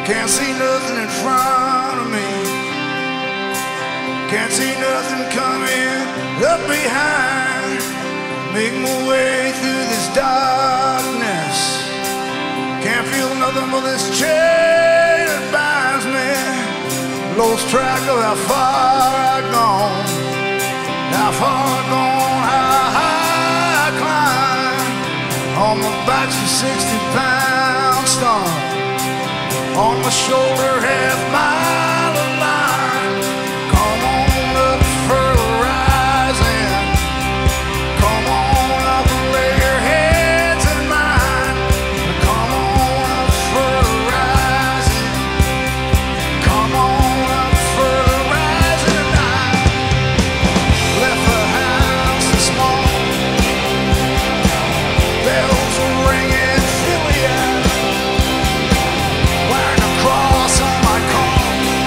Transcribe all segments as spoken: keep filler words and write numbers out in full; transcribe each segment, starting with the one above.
Can't see nothing in front of me. Can't see nothing coming up behind. Make my way through this darkness. Can't feel nothing but this chain that binds me. Lost track of how far I've gone, how far I've gone, how high I climb. On my back's a sixty pound stone, on my shoulder half mile of line. Come on up for the rising. Come on up and lay your heads in mine. Come on up for the rising. Come on up for the rising night. Left the house this morning, bells were ringing, Philly out. Wearing a cross on my car,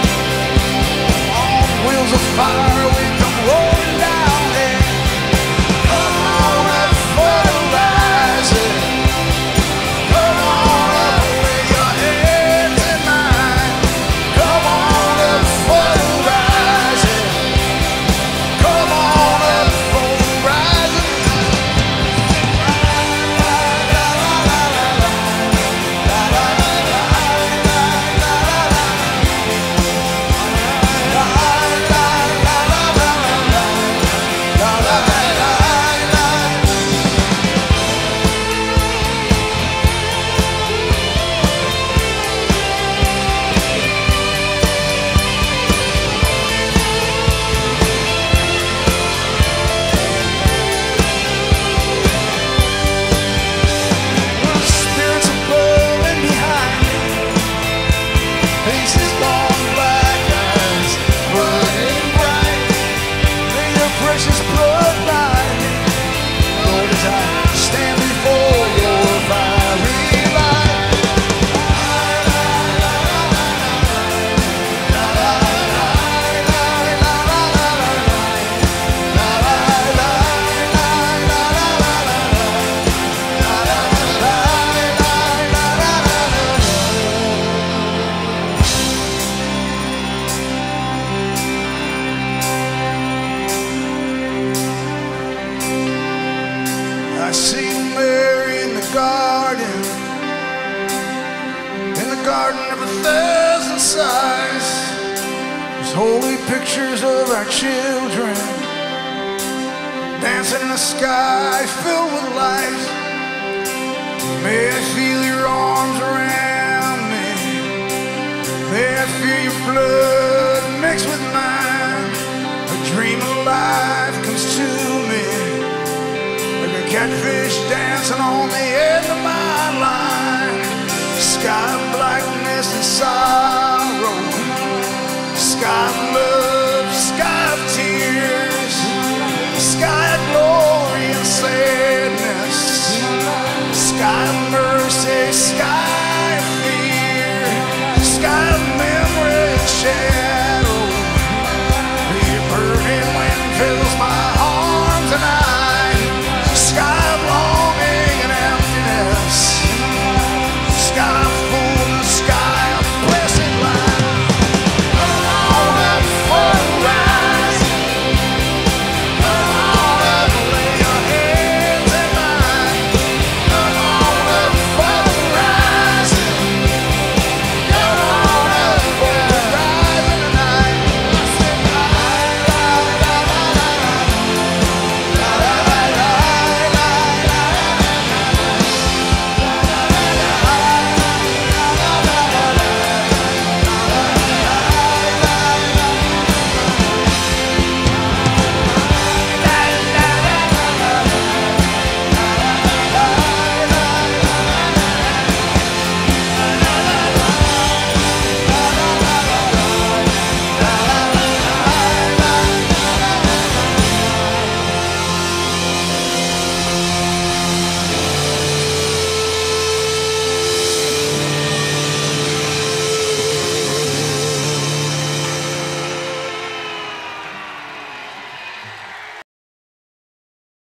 on wheels of fire we come rolling down there. Come on up for the rising. Come on up and lay your heads in mine. Come on up for the rising. Come on up for the rising. Spirits are blowing behind me. Faces gone black, eyes burning bright. Lay your precious blood by me, Lord, as I stand before your fiery light. I see Mary in the garden, in the garden of a thousand sighs. There's holy pictures of our children dancing in a sky filled with light. May I feel your arms around me. May I feel your blood mixed with mine. A dream of life comes to me, like a catfish dancing on the end of my line. Sky of blackness and sorrow, sky of love, sky of tears, sky of glory and sadness, sky of mercy, sky